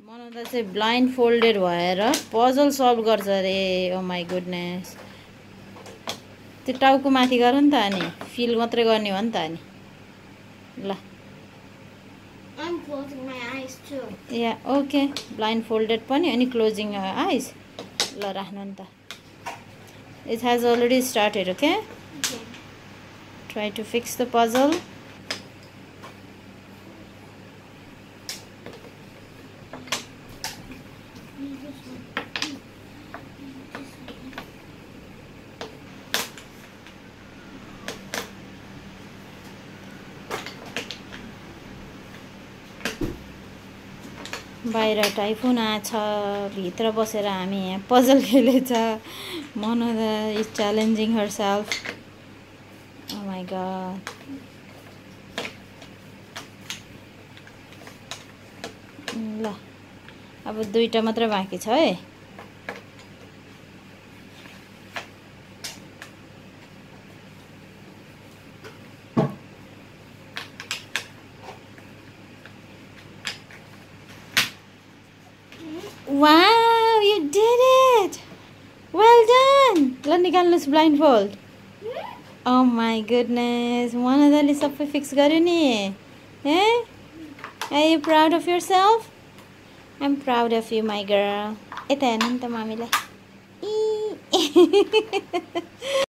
मनाउँदा चाहिँ blindfolded भएर पजल सल्भ गर्छ अरे। Oh my goodness. त्यो टाउको माथि गर नि त अनि फिल मात्रै गर्ने हो नि त अनि। ल I'm closing my eyes too. या ओके ब्लाइन्ड फोल्डेड पनि अनि क्लोजिङ आइज। ल राख्नु नि त। It has already started okay. Try to fix the puzzle. बाहिर टाइफुन आछ, भित्र बसेर हामी यहाँ पजल खेलेछ। Manoda is challenging herself. Oh my god. ल अब दुईटा मात्र बाँकी छ है। Wow, you did it! Well done! ल निकाल्नुहोस् blindfold. Oh my goodness. मनोदाले सबै फिक्स गर्यो नि। Are you proud of yourself? I'm proud of you, my girl. यता हेर्नु नि त मम्मीलाई।